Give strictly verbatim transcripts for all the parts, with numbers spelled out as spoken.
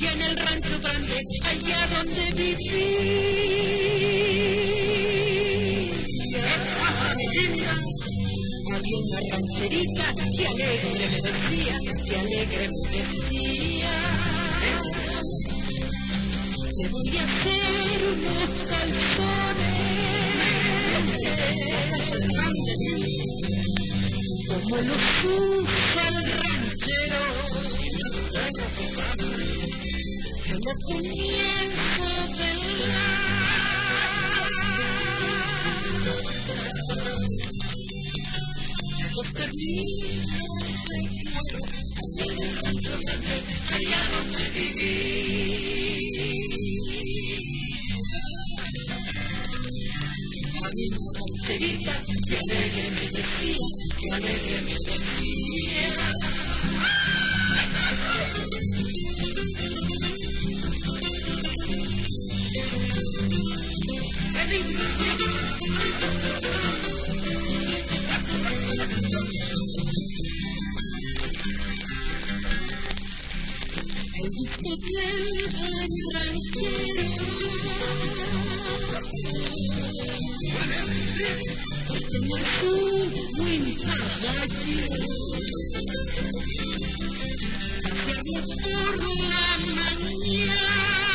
y en el rancho grande, allá donde viví. Había una rancherita que alegre me decía, que alegre me decía, te voy a hacer unos calzones como los usa el ranchero en el comienzo del año. Los terminos de cuero allá en el rancho grande, allá donde viví. Había una rancherita que alegre me decía, que alegre me decía. El disco del buen ranchero por tener su buen caballo pasearlo por la mañana.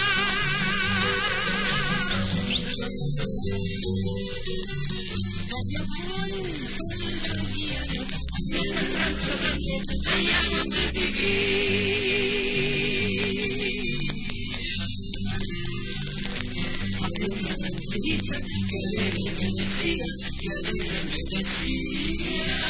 Había vuelto el verdiano hacia el rancho grande, allá donde viví. Una rancherita que alegre me decía, que alegre me decía.